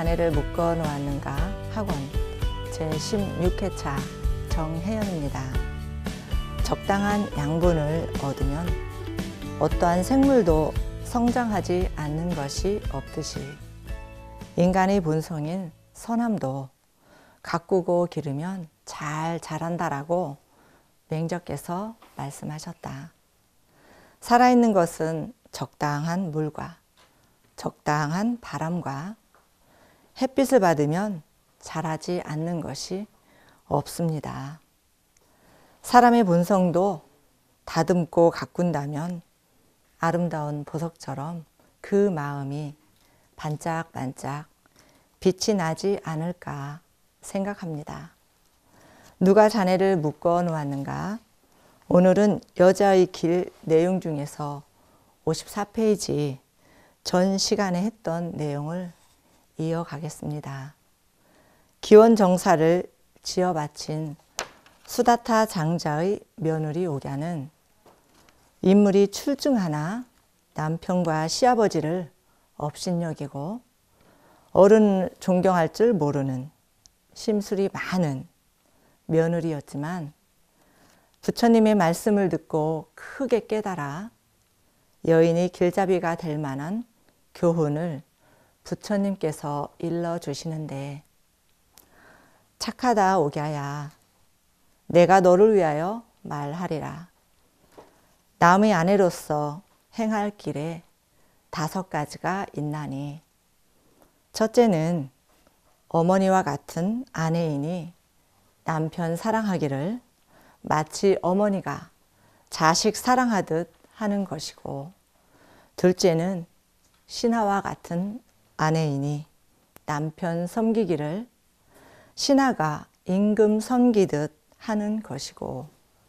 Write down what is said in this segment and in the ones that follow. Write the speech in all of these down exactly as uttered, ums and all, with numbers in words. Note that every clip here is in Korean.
자네를 묶어 놓았는가 학원 제십육 회차 정혜연입니다. 적당한 양분을 얻으면 어떠한 생물도 성장하지 않는 것이 없듯이 인간의 본성인 선함도 가꾸고 기르면 잘 자란다라고 맹저께서 말씀하셨다. 살아있는 것은 적당한 물과 적당한 바람과 햇빛을 받으면 자라지 않는 것이 없습니다. 사람의 본성도 다듬고 가꾼다면 아름다운 보석처럼 그 마음이 반짝반짝 빛이 나지 않을까 생각합니다. 누가 자네를 묶어 놓았는가? 오늘은 여자의 길 내용 중에서 오십사 페이지 전 시간에 했던 내용을 이어가겠습니다. 기원정사를 지어 바친 수다타 장자의 며느리 옥야는 인물이 출중하나 남편과 시아버지를 업신여기고 어른을 존경할 줄 모르는 심술이 많은 며느리였지만 부처님의 말씀을 듣고 크게 깨달아 여인이 길잡이가 될 만한 교훈을 부처님께서 일러주시는데, 착하다 옥야야, 내가 너를 위하여 말하리라. 남의 아내로서 행할 길에 다섯 가지가 있나니, 첫째는 어머니와 같은 아내이니 남편 사랑하기를 마치 어머니가 자식 사랑하듯 하는 것이고, 둘째는 신하와 같은 아내이니 남편 섬기기를 신하가 임금 섬기듯 하는 것이고,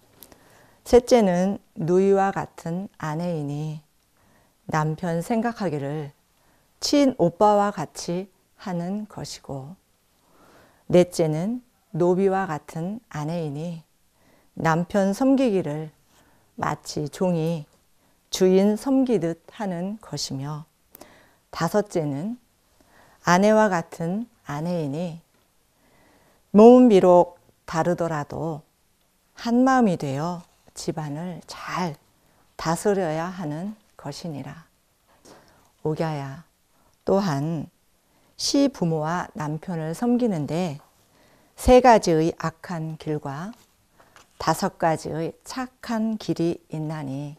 셋째는 누이와 같은 아내이니 남편 생각하기를 친오빠와 같이 하는 것이고, 넷째는 노비와 같은 아내이니 남편 섬기기를 마치 종이 주인 섬기듯 하는 것이며, 다섯째는 아내와 같은 아내이니 몸은 비록 다르더라도 한마음이 되어 집안을 잘 다스려야 하는 것이니라. 옥야야, 또한 시부모와 남편을 섬기는데 세 가지의 악한 길과 다섯 가지의 착한 길이 있나니,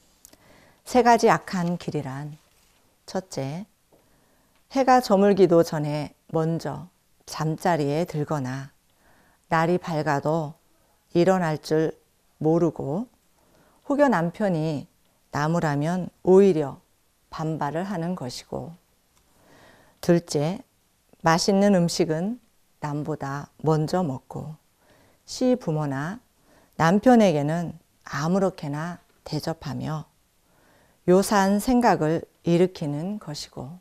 세 가지 악한 길이란, 첫째, 해가 저물기도 전에 먼저 잠자리에 들거나 날이 밝아도 일어날 줄 모르고, 혹여 남편이 나무라면 오히려 반발을 하는 것이고, 둘째, 맛있는 음식은 남보다 먼저 먹고 시부모나 남편에게는 아무렇게나 대접하며 요사한 생각을 일으키는 것이고,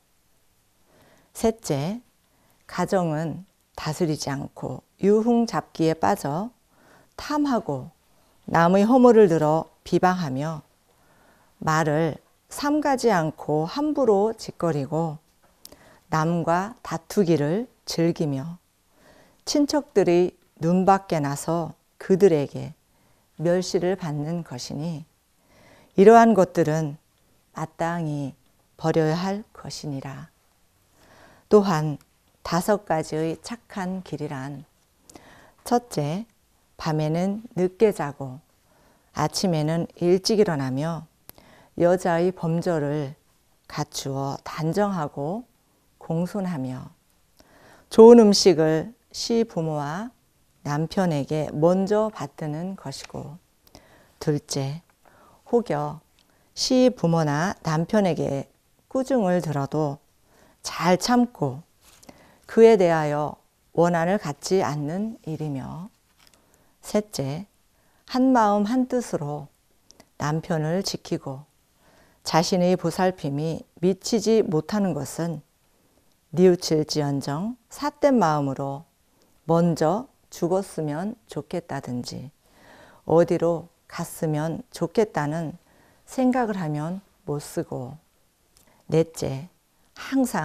셋째, 가정은 다스리지 않고 유흥잡기에 빠져 탐하고 남의 허물을 들어 비방하며 말을 삼가지 않고 함부로 짓거리고 남과 다투기를 즐기며 친척들이 눈밖에 나서 그들에게 멸시를 받는 것이니, 이러한 것들은 마땅히 버려야 할 것이니라. 또한 다섯 가지의 착한 길이란, 첫째, 밤에는 늦게 자고 아침에는 일찍 일어나며 여자의 범절을 갖추어 단정하고 공손하며 좋은 음식을 시부모와 남편에게 먼저 받드는 것이고, 둘째, 혹여 시부모나 남편에게 꾸중을 들어도 잘 참고 그에 대하여 원한을 갖지 않는 일이며, 셋째, 한마음 한뜻으로 남편을 지키고 자신의 보살핌이 미치지 못하는 것은 뉘우칠지언정 삿된 마음으로 먼저 죽었으면 좋겠다든지 어디로 갔으면 좋겠다는 생각을 하면 못 쓰고, 넷째, 항상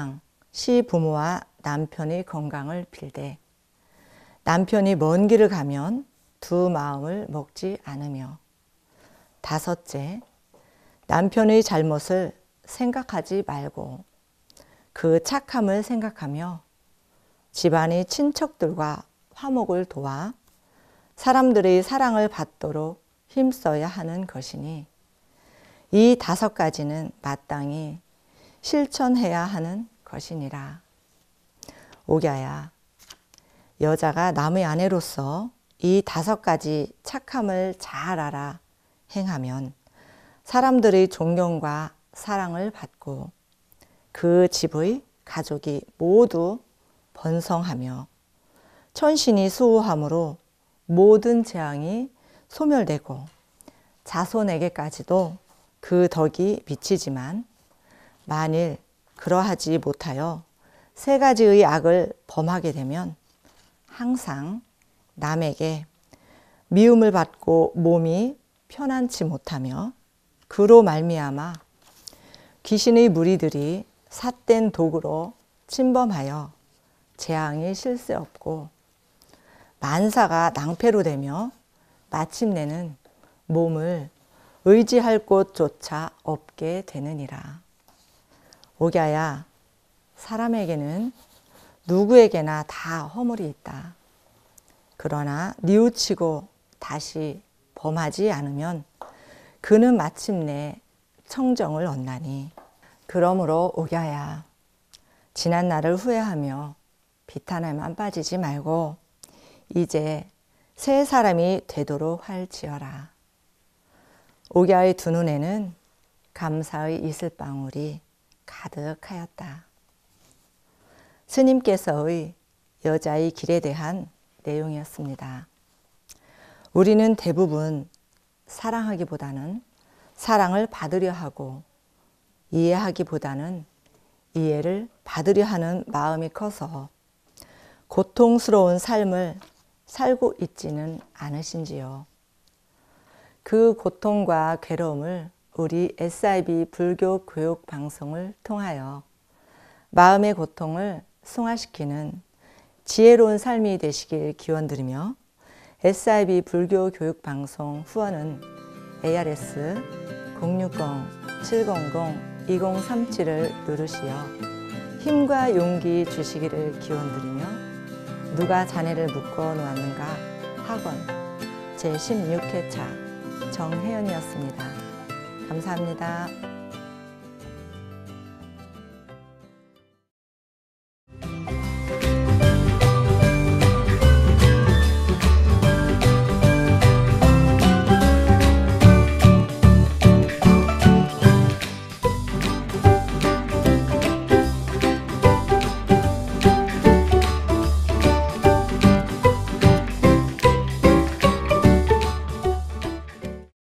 시부모와 남편의 건강을 빌되 남편이 먼 길을 가면 두 마음을 먹지 않으며 다섯째, 남편의 잘못을 생각하지 말고 그 착함을 생각하며 집안의 친척들과 화목을 도와 사람들의 사랑을 받도록 힘써야 하는 것이니 이 다섯 가지는 마땅히 실천해야 하는 것이니라. 옥야야, 여자가 남의 아내로서 이 다섯 가지 착함을 잘 알아 행하면 사람들의 존경과 사랑을 받고 그 집의 가족이 모두 번성하며 천신이 수호함으로 모든 재앙이 소멸되고 자손에게까지도 그 덕이 미치지만 만일 그러하지 못하여 세 가지의 악을 범하게 되면 항상 남에게 미움을 받고 몸이 편안치 못하며 그로 말미암아 귀신의 무리들이 삿된 독으로 침범하여 재앙이 쉴 새 없고 만사가 낭패로 되며 마침내는 몸을 의지할 곳조차 없게 되느니라. 옥야야, 사람에게는 누구에게나 다 허물이 있다. 그러나 뉘우치고 다시 범하지 않으면 그는 마침내 청정을 얻나니. 그러므로 옥야야, 지난 날을 후회하며 비탄에만 빠지지 말고 이제 새 사람이 되도록 할지어라. 옥야의 두 눈에는 감사의 이슬방울이 가득하였다. 스님께서의 여자의 길에 대한 내용이었습니다. 우리는 대부분 사랑하기보다는 사랑을 받으려 하고 이해하기보다는 이해를 받으려 하는 마음이 커서 고통스러운 삶을 살고 있지는 않으신지요. 그 고통과 괴로움을 우리 에스아이비 불교 교육 방송을 통하여 마음의 고통을 승화시키는 지혜로운 삶이 되시길 기원드리며 에스아이비 불교 교육 방송 후원은 에이아르에스 공육공 칠공공 이공삼칠을 누르시어 힘과 용기 주시기를 기원드리며 누가 자네를 묶어 놓았는가 학원 제십육 회차 정혜연이었습니다. 감사합니다.